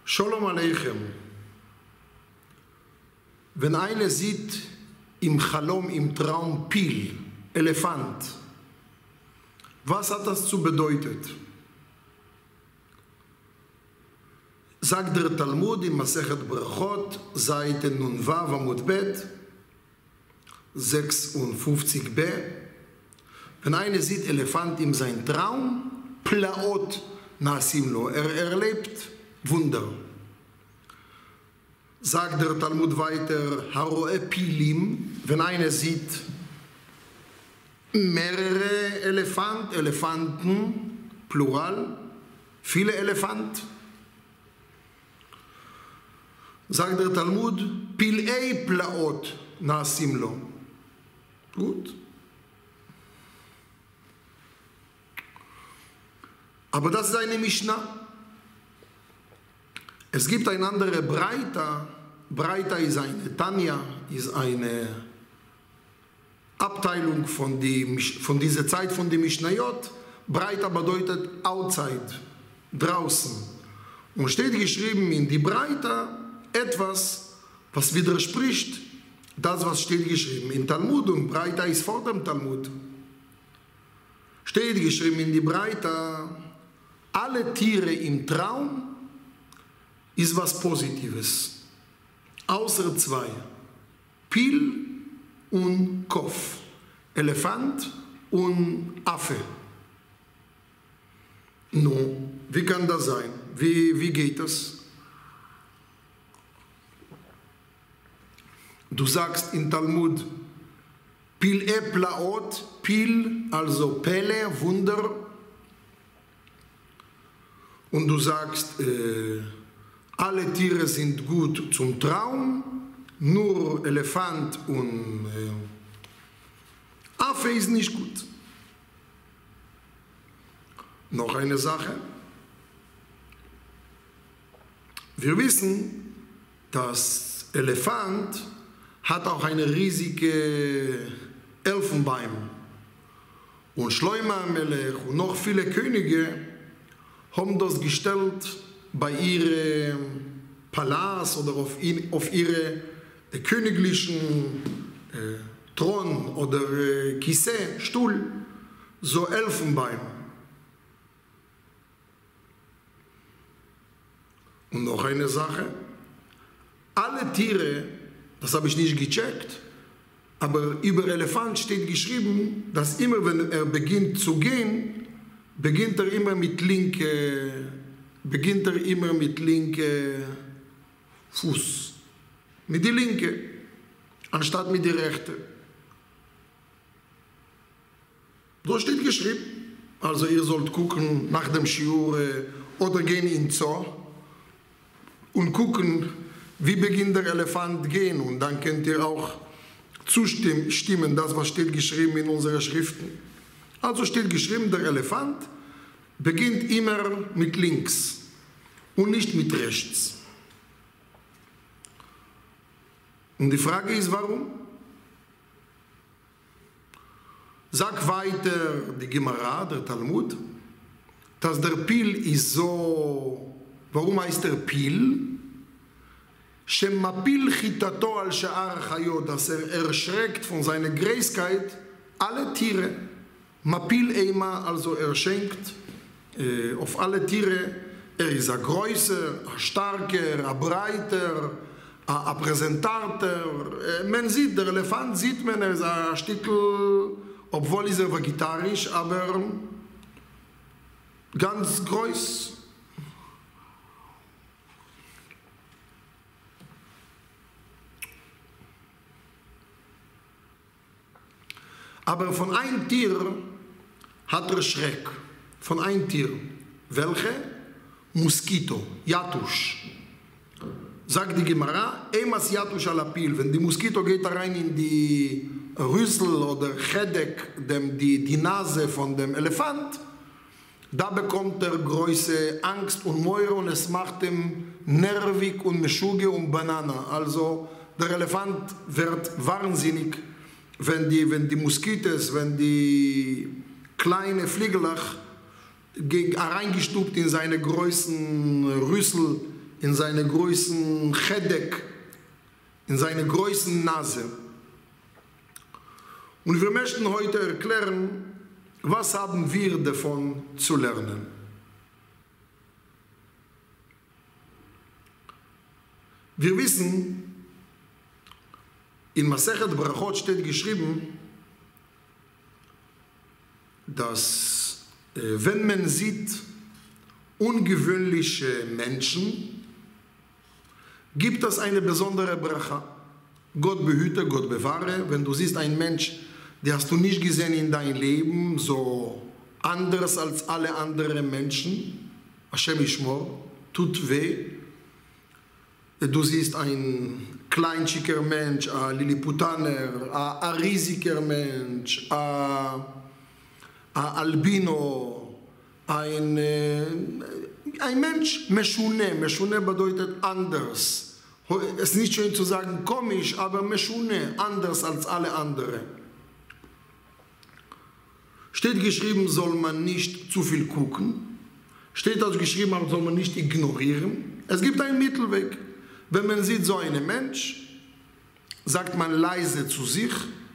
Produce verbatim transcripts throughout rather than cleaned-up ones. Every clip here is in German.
Shalom Aleichem. Wenn einer sieht im Chalom, im Traum, Pil, Elefant, was hat das zu bedeuten? Sagt der Talmud im Masechet Brachot, Seite Nun Vav Amud Bet, sechsundfünfzig b. Wenn einer sieht Elefant in seinem Traum, Plaot Nasim Lo, er erlebt Wunder. Sagt der Talmud weiter, Haroe Pilim, wenn einer sieht mehrere Elefant, Elefanten, Plural, viele Elefant. Sagt der Talmud, Pilei Plaot Nasim Lo. Gut. Aber das ist eine Mishnah. Es gibt eine andere Breita. Breita ist eine Tanya, ist eine Abteilung von, die, von dieser Zeit von der Mishnayot. Breita bedeutet outside, draußen. Und steht geschrieben in die Breita etwas, was widerspricht das, was steht geschrieben in Talmud. Und Breita ist vor dem Talmud. Steht geschrieben in die Breita, alle Tiere im Traum ist was Positives. Außer zwei. Pil und Kopf. Elefant und Affe. Nun, wie kann das sein? Wie, wie geht das? Du sagst in Talmud, Pil e Plaot, Pil, also Pele, Wunder. Und du sagst, äh, alle Tiere sind gut zum Traum, nur Elefant und äh, Affe ist nicht gut. Noch eine Sache. Wir wissen, dass Elefant hat auch eine riesige Elfenbein. Und Shlomo Amelech und noch viele Könige haben das gestellt bei ihrem Palast oder auf, in, auf ihre äh, königlichen äh, Thron oder äh, Kissen, Stuhl, so Elfenbein. Und noch eine Sache, alle Tiere, das habe ich nicht gecheckt, aber über Elefant steht geschrieben, dass immer wenn er beginnt zu gehen, beginnt er immer mit linke, beginnt er immer mit linke Fuß, mit die linke, anstatt mit die rechte. So steht geschrieben. Also ihr sollt gucken nach dem Shiur oder gehen in Zoo und gucken, wie beginnt der Elefant gehen, und dann könnt ihr auch zustimmen, das was steht geschrieben in unseren Schriften. Also steht geschrieben, der Elefant beginnt immer mit links und nicht mit rechts. Und die Frage ist, warum? Sag weiter die Gemara, der Talmud, dass der Pil ist so, warum heißt der Pil? Shemapil chitato al sha'ar chayot, dass er erschreckt von seiner Gräßkeit alle Tiere. Mapil eima, also er schenkt äh, auf alle Tiere. Er ist ein größer, ein starker, ein breiter, ein präsentater. Äh, man sieht, der Elefant sieht man, er ist ein Stückel, obwohl ist er vegetarisch, aber ganz groß. Aber von einem Tier hat er Schreck. Von einem Tier. Welche? Moskito, Yatush. Sagt die Gemara, Emas Yatush alapil. Wenn die Moskito geht da rein in die Rüssel oder Chedek, dem, die, die Nase von dem Elefant, da bekommt er große Angst und Meure und es macht ihm nervig und Meschuge und Banana. Also der Elefant wird wahnsinnig, wenn die, wenn die Moskitos, wenn die kleine Fliegelach reingestupt in seine großen Rüssel in seiner größten Chedek, in seiner größten Nase. Und wir möchten heute erklären, was haben wir davon zu lernen. Wir wissen, in Masechet Brachot steht geschrieben, dass äh, wenn man sieht ungewöhnliche Menschen, gibt es eine besondere Bracha. Gott behüte, Gott bewahre. Wenn du siehst einen Mensch, den hast du nicht gesehen in deinem Leben, so anders als alle anderen Menschen, Hashem Yishmor, tut weh. Du siehst einen kleinschicker Mensch, ein Lilliputaner, ein riesiger Mensch, ein Albino, ein, ein Mensch, Meshune. Meshune bedeutet anders. Es ist nicht schön zu sagen komisch, aber Meshune, anders als alle anderen. Steht geschrieben, soll man nicht zu viel gucken. Steht also geschrieben, soll man nicht ignorieren. Es gibt einen Mittelweg. Wenn man sieht so einen Mensch, sagt man leise zu sich,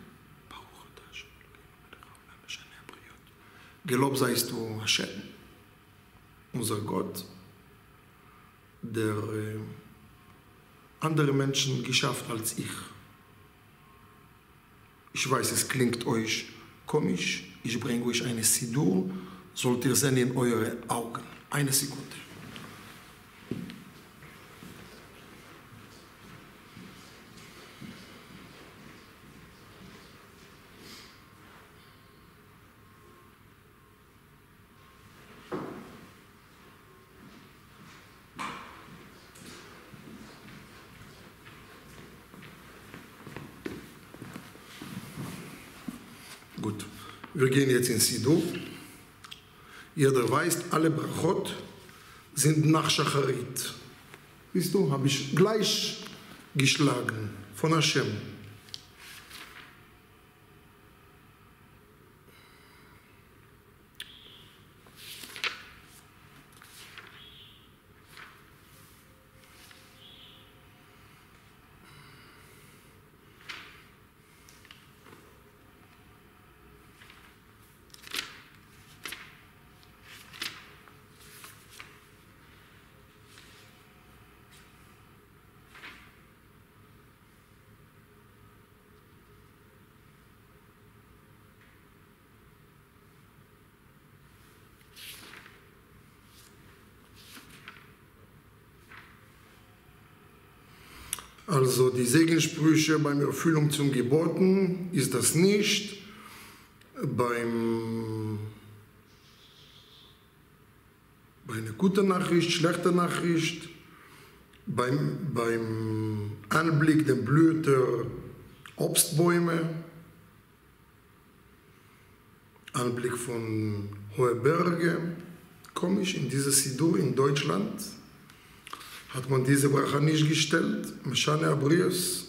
Gelobt seist du Hashem, unser Gott, der äh, andere Menschen geschafft als ich. Ich weiß, es klingt euch komisch, ich bringe euch eine Sidur, sollt ihr sehen in eure Augen. Eine Sekunde. Gut, wir gehen jetzt in Sidur. Jeder weiß, alle Brachot sind nach Shacharit. Siehst du, habe ich gleich geschlagen von Hashem. Also die Segensprüche beim Erfüllung zum Geboten ist das nicht. Beim, bei einer guten Nachricht, schlechter Nachricht, beim, beim Anblick der Blüte Obstbäume, Anblick von hohen Bergen. Komisch, in dieser Sidur in Deutschland hat man diese Bracha nicht gestellt, Meshane Abrius.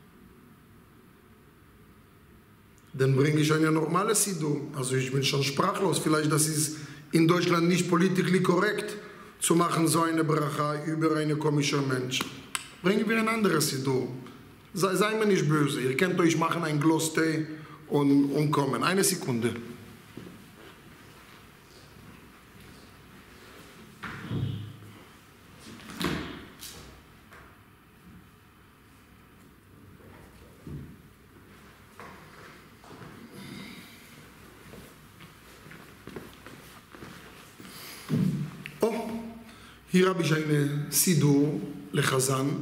Dann bringe ich eine normale Sidur. Also ich bin schon sprachlos. Vielleicht das ist in Deutschland nicht politisch korrekt zu machen, so eine Bracha über einen komischen Mensch. Bringen wir ein anderes Sidur. Sei, sei mir nicht böse. Ihr könnt euch machen ein Glas Tee und, und kommen. Eine Sekunde. Hier habe ich eine Sidur Lechazan,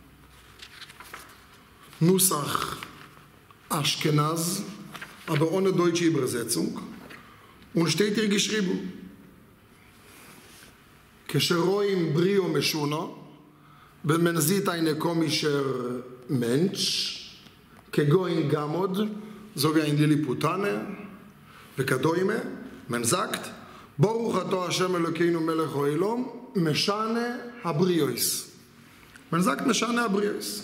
Nusach Ashkenaz, aber ohne deutsche Übersetzung. Und steht hier geschrieben, Kesheroim Brio Meshuna, wenn man sieht einen komischen Mensch, Kegoin Gamod, so wie ein Lilliputaner, Vekadoime, man sagt, Baruch Ato Hashem Elokeinu Melech Oilom, Meshane Habriois. Man sagt Meshane Habriois.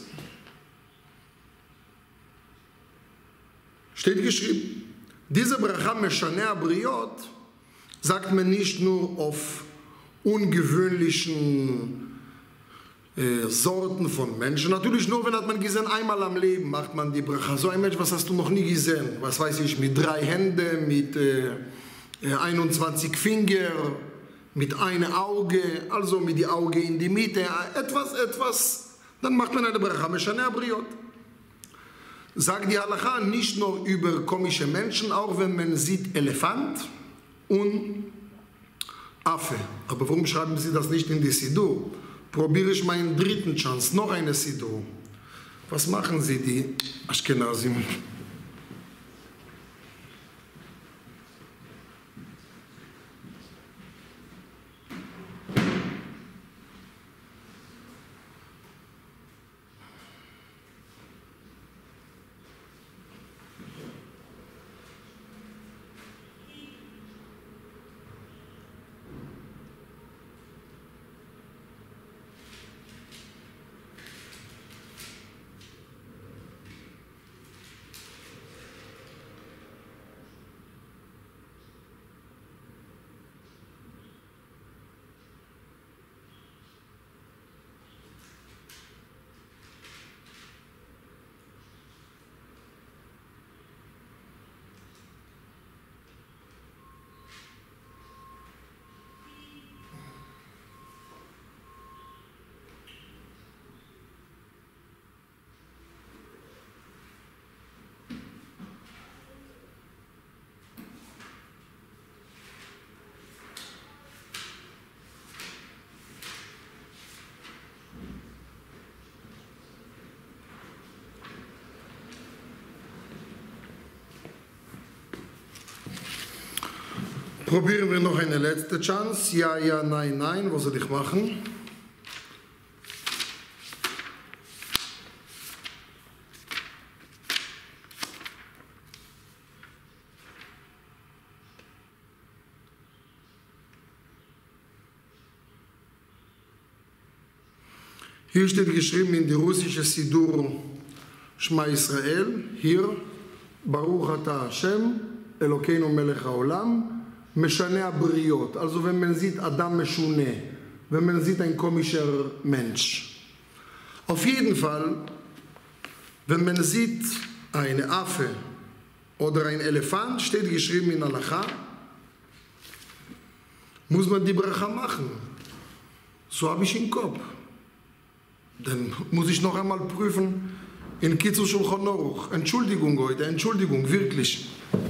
Steht geschrieben. Diese Bracha Meshane Habriot sagt man nicht nur auf ungewöhnlichen äh, Sorten von Menschen. Natürlich nur, wenn hat man gesehen, einmal am Leben macht man die Bracha. So ein Mensch, was hast du noch nie gesehen? Was weiß ich, mit drei Händen, mit äh, einundzwanzig Fingern, mit einem Auge, also mit dem Auge in die Mitte, etwas, etwas, dann macht man eine Bracha, Meshane Abriot. Sagt die Halacha nicht nur über komische Menschen, auch wenn man sieht Elefant und Affe. Aber warum schreiben Sie das nicht in die Siddur? Probiere ich meinen dritten Chance, noch eine Siddur. Was machen Sie, die Ashkenazim? Probieren wir noch eine letzte Chance. Ja, ja, nein, nein. Was soll ich machen? Hier steht geschrieben in die russische Siddur Shema Israel, hier, Baruch Ata Hashem, Elokeinu Melech HaOlam, Meshane Abriot, also wenn man sieht Adam Meshune, wenn man sieht ein komischer Mensch. Auf jeden Fall, wenn man sieht eine Affe oder ein Elefant, steht geschrieben in Halacha, muss man die Bracha machen. So habe ich im Kopf. Dann muss ich noch einmal prüfen in Kitzur Shulchan Aruch. Entschuldigung heute, Entschuldigung, wirklich.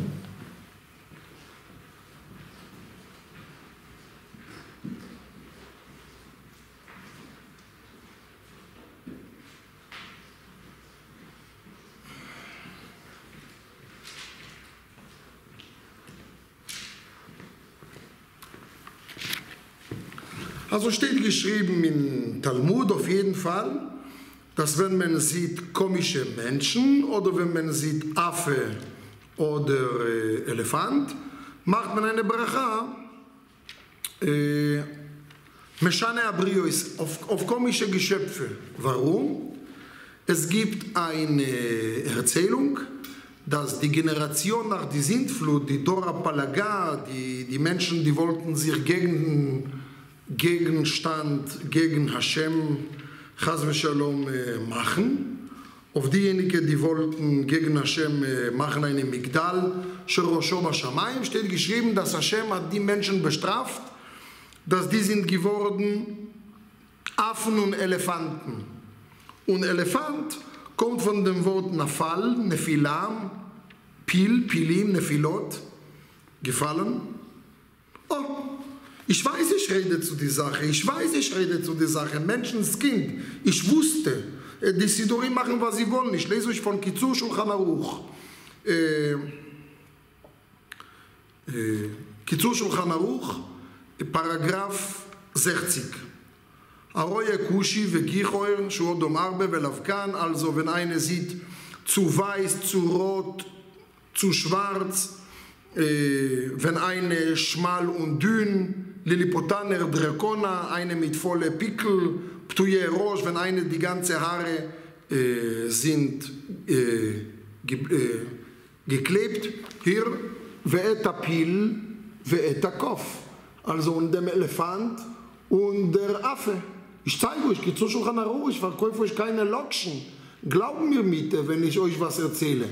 Also steht geschrieben im Talmud auf jeden Fall, dass wenn man sieht komische Menschen oder wenn man sieht Affe oder äh, Elefant, macht man eine Bracha, äh, Meshane Abrios, auf, auf komische Geschöpfe. Warum? Es gibt eine Erzählung, dass die Generation nach der Sintflut, die Dora Palaga, die, die Menschen, die wollten sich gegen Gegenstand gegen Hashem Chas v'Shalom machen. Auf diejenigen, die wollten gegen Hashem machen eine Migdal, Shel Rosho Bashamayim, steht geschrieben, dass Hashem hat die Menschen bestraft, dass die sind geworden Affen und Elefanten. Und Elefant kommt von dem Wort Nafal, Nephilam, Pil, Pilim, Nephilot, gefallen. Oh, ich weiß, ich rede zu der Sache, ich weiß, ich rede zu der Sache, Menschenskind, ich wusste, die Siddurim machen, was sie wollen, ich lese euch von Kitzur Shulchan Aruch, äh, äh, Kitzur Shulchan Aruch, Paragraph sechzig. Aroye Kushi vegichoer, shuodom arbe velavkan, also wenn eine sieht, zu weiß, zu rot, zu schwarz, äh, wenn eine schmal und dünn, Lilipotaner Drakona, eine mit volle Pickel, Ptuje Rosh, wenn eine die ganze Haare äh, sind äh, ge äh, geklebt. Hier, Ve'eta Pil, Ve'eta Kof, also und dem Elefant und der Affe. Ich zeige euch, geht zu Schulchan Aruch, ich verkaufe euch keine Lokschen. Glauben mir bitte, wenn ich euch was erzähle.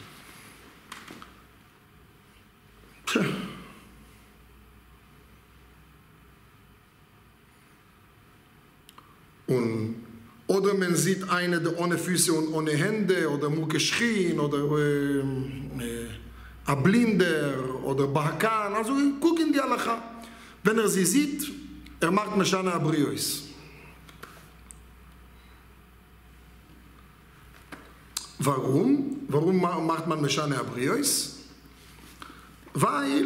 Tja. Und, oder man sieht eine, der ohne Füße und ohne Hände, oder Mucke schrien, oder äh, äh, ein Blinder, oder Bahakan. Also guck in die Halacha. Wenn er sie sieht, er macht Meshana Abriyos. Warum? Warum macht man Meshana Abriyos? Weil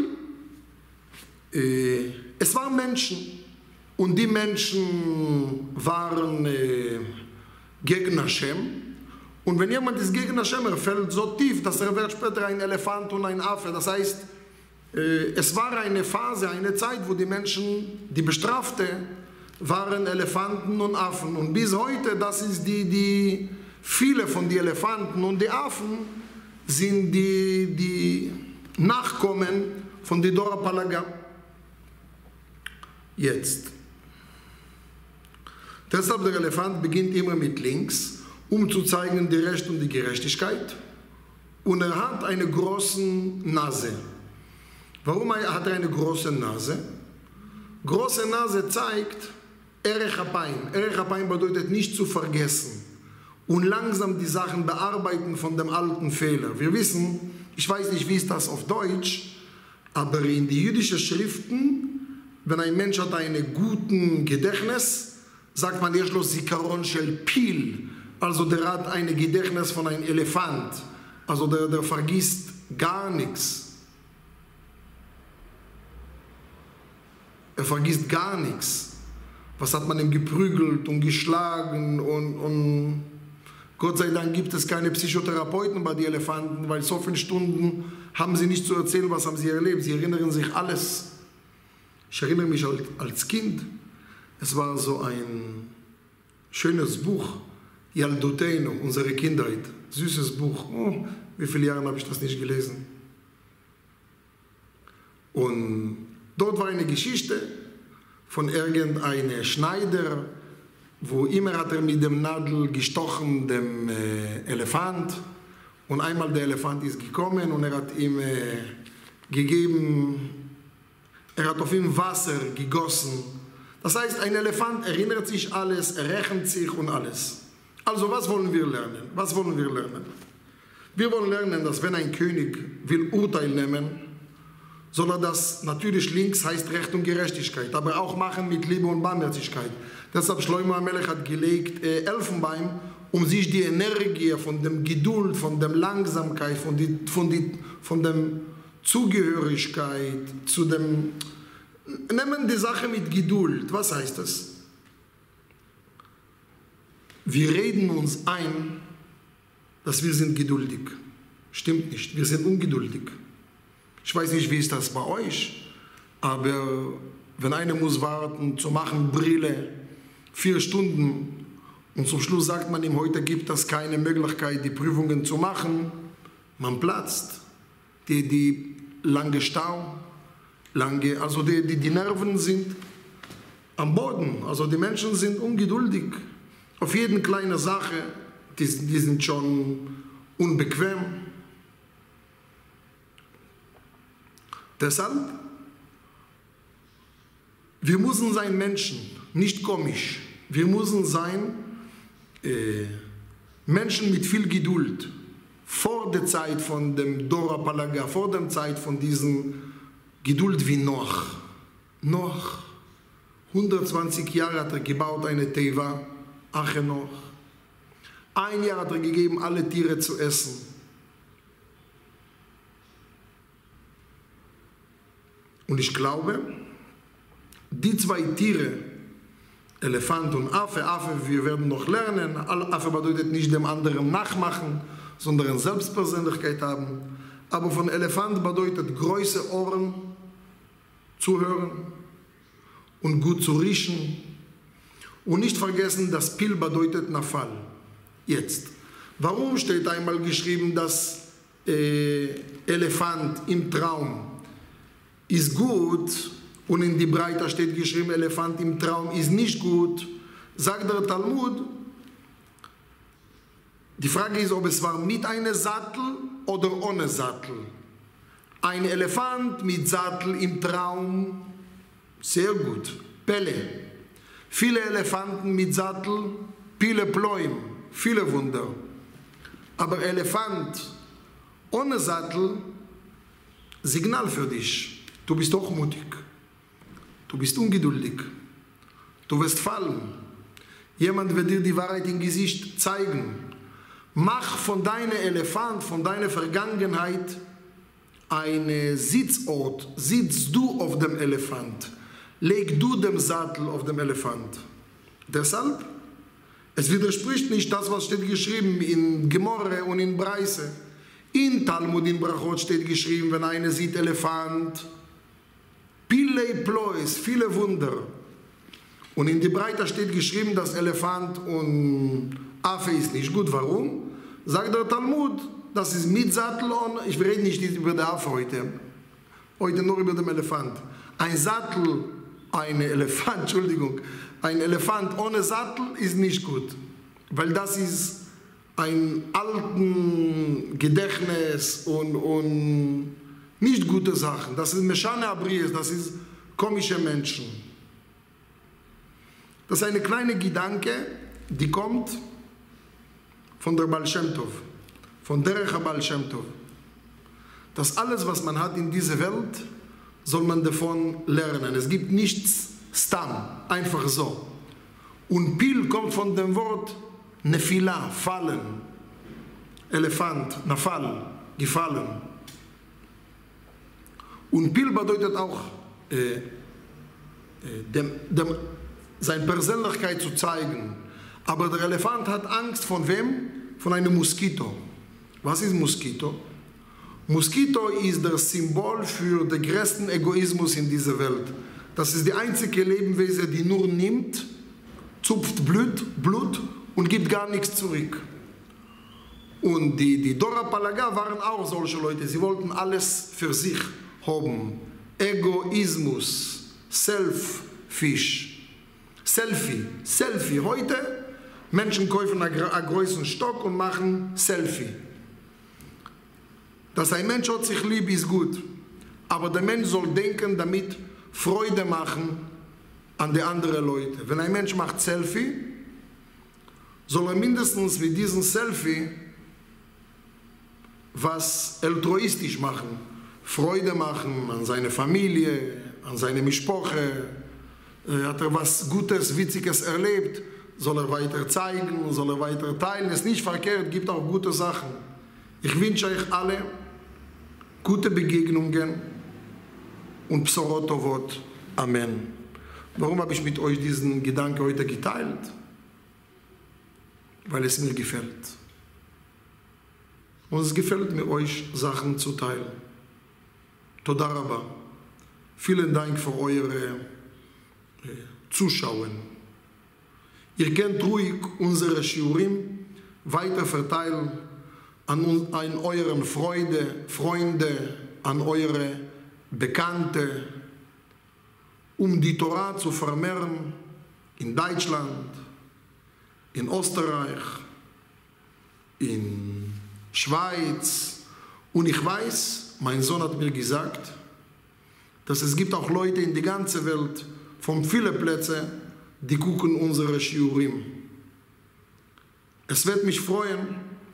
äh, es waren Menschen. Und die Menschen waren äh, gegen Hashem. Und wenn jemand ist gegen Hashem, er fällt so tief, dass er wird später ein Elefant und ein Affe. Das heißt, äh, es war eine Phase, eine Zeit, wo die Menschen, die Bestrafte, waren Elefanten und Affen. Und bis heute, das ist die, die viele von den Elefanten und die Affen sind die, die Nachkommen von die Dora Palaga. Jetzt. Deshalb der Elefant beginnt immer mit links, um zu zeigen die Recht und die Gerechtigkeit. Und er hat eine große Nase. Warum hat er eine große Nase? Große Nase zeigt Erech Apayim. Erech Apayim bedeutet nicht zu vergessen und langsam die Sachen bearbeiten von dem alten Fehler. Wir wissen, ich weiß nicht, wie ist das auf Deutsch, aber in die jüdischen Schriften, wenn ein Mensch hat einen guten Gedächtnis, sagt man erst los Zikaron shel Pil, also der hat ein Gedächtnis von einem Elefant, also der, der vergisst gar nichts. Er vergisst gar nichts. Was hat man ihm geprügelt und geschlagen und, und Gott sei Dank gibt es keine Psychotherapeuten bei den Elefanten, weil so viele Stunden haben sie nicht zu erzählen, was haben sie erlebt. Sie erinnern sich alles. Ich erinnere mich als Kind, es war so ein schönes Buch, Yalduteinu, unsere Kindheit, süßes Buch. Oh, wie viele Jahre habe ich das nicht gelesen? Und dort war eine Geschichte von irgendeinem Schneider, wo immer hat er mit dem Nadel gestochen, dem äh, Elefant. Und einmal der Elefant ist gekommen und er hat ihm äh, gegeben, er hat auf ihm Wasser gegossen. Das heißt, ein Elefant erinnert sich alles, er rechnet sich und alles. Also was wollen wir lernen? Was wollen wir lernen? Wir wollen lernen, dass wenn ein König will Urteil nehmen, soll er das natürlich links heißt Recht und Gerechtigkeit, aber auch machen mit Liebe und Barmherzigkeit. Deshalb Shlomo HaMelech hat gelegt äh, Elfenbein, um sich die Energie von dem Geduld, von der Langsamkeit, von, die, von, die, von dem Zugehörigkeit zu dem... Nehmen die Sache mit Geduld. Was heißt das? Wir reden uns ein, dass wir sind geduldig. Stimmt nicht, wir sind ungeduldig. Ich weiß nicht, wie ist das bei euch, aber wenn einer muss warten, zu machen Brille, vier Stunden und zum Schluss sagt man ihm, heute gibt es keine Möglichkeit, die Prüfungen zu machen, man platzt. Die, die lange Stau, lange, also die, die, die Nerven sind am Boden, also die Menschen sind ungeduldig. Auf jede kleine Sache, die, die sind schon unbequem. Deshalb, wir müssen sein Menschen, nicht komisch. Wir müssen sein äh, Menschen mit viel Geduld. Vor der Zeit von dem Dora Palaga, vor der Zeit von diesem Geduld wie Noach. Noach, hundertzwanzig Jahre hat er gebaut, eine Teva, Ache Noach. Ein Jahr hat er gegeben, alle Tiere zu essen. Und ich glaube, die zwei Tiere, Elefant und Affe, Affe, wir werden noch lernen, Affe bedeutet nicht dem anderen nachmachen, sondern Selbstpersönlichkeit haben. Aber von Elefant bedeutet große Ohren, zuhören und gut zu riechen. Und nicht vergessen, dass Pil bedeutet Nafal. Jetzt, warum steht einmal geschrieben, dass äh, Elefant im Traum ist gut und in die Breite steht geschrieben, Elefant im Traum ist nicht gut? sagt der Talmud, die Frage ist, ob es war mit einem Sattel oder ohne Sattel. Ein Elefant mit Sattel im Traum, sehr gut. Pelle. Viele Elefanten mit Sattel, viele Ploim, viele Wunder. Aber Elefant ohne Sattel, Signal für dich. Du bist hochmutig. Du bist ungeduldig. Du wirst fallen. Jemand wird dir die Wahrheit im Gesicht zeigen. Mach von deinem Elefant, von deiner Vergangenheit, einen Sitzort. Sitzt du auf dem Elefant. Leg du den Sattel auf dem Elefant. Deshalb, es widerspricht nicht das, was steht geschrieben in Gemorre und in Breise. In Talmud, in Brachot steht geschrieben, wenn einer sieht Elefant, Pilei Plois, viele Wunder. Und in die Breite steht geschrieben, dass Elefant und Affe ist nicht gut. Warum? Sagt der Talmud, das ist mit Sattel und ich rede nicht über den Affe heute. Heute nur über den Elefant. Ein Sattel, ein Elefant, Entschuldigung, ein Elefant ohne Sattel ist nicht gut. Weil das ist ein alten Gedächtnis und, und nicht gute Sachen. Das ist Meshane Abries, das ist komische Menschen. Das ist eine kleine Gedanke, die kommt von der Baal Shem Tov, von Derech Baal Shem Tov. Dass alles, was man hat in dieser Welt, soll man davon lernen. Es gibt nichts Stam, einfach so. Und Pil kommt von dem Wort Nefila, fallen. Elefant, Nafal, gefallen. Und Pil bedeutet auch, äh, äh, dem, dem, seine Persönlichkeit zu zeigen. Aber der Elefant hat Angst von wem? Von einem Moskito. Was ist Moskito? Moskito ist das Symbol für den größten Egoismus in dieser Welt. Das ist die einzige Lebewesen, die nur nimmt, zupft Blut, Blut und gibt gar nichts zurück. Und die, die Dora Palaga waren auch solche Leute. Sie wollten alles für sich haben. Egoismus, Selfish, Selfie, Selfie. Heute Menschen kaufen einen großen Stock und machen Selfie. Dass ein Mensch hat sich lieb, ist gut. Aber der Mensch soll denken, damit Freude machen an die anderen Leute. Wenn ein Mensch macht Selfie, soll er mindestens mit diesem Selfie was altruistisch machen. Freude machen an seine Familie, an seine Mischpoche. Hat er was Gutes, Witziges erlebt, soll er weiter zeigen, soll er weiter teilen. Es ist nicht verkehrt, gibt auch gute Sachen. Ich wünsche euch alle gute Begegnungen und Psorotovot. Amen. Warum habe ich mit euch diesen Gedanken heute geteilt? Weil es mir gefällt. Und es gefällt mir, euch Sachen zu teilen. Toda Rabba. Vielen Dank für eure äh, Zuschauen. Ihr könnt ruhig unsere Shiurim weiter verteilen an, an euren Freude, Freunde, an eure Bekannte, um die Torah zu vermehren in Deutschland, in Österreich, in Schweiz. Und ich weiß, mein Sohn hat mir gesagt, dass es gibt auch Leute in der ganzen Welt, von vielen Plätzen, die gucken unsere Shiurim. Es wird mich freuen,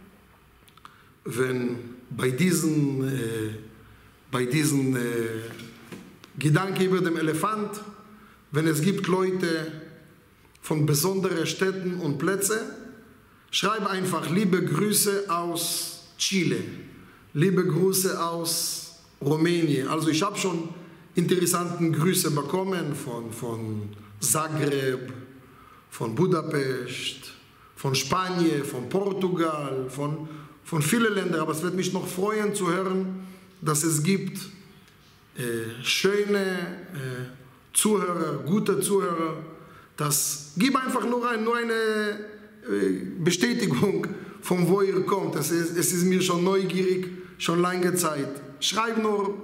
wenn bei diesen, äh, bei diesen äh, Gedanken über den Elefant, wenn es gibt Leute von besonderen Städten und Plätzen, schreibe einfach liebe Grüße aus Chile, liebe Grüße aus Rumänien. Also ich habe schon interessante Grüße bekommen von, von Zagreb, von Budapest, von Spanien, von Portugal, von, von vielen Ländern. Aber es wird mich noch freuen zu hören, dass es gibt äh, schöne äh, Zuhörer, gute Zuhörer. Das gibt einfach nur, ein, nur eine äh, Bestätigung, von wo ihr kommt. Es ist, es ist mir schon neugierig, schon lange Zeit. Schreib nur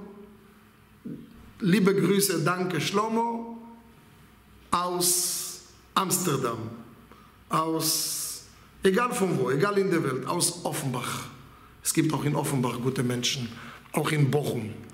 liebe Grüße, danke Shlomo aus Amsterdam. aus, egal von wo, egal in der Welt, aus Offenbach. Es gibt auch in Offenbach gute Menschen, auch in Bochum.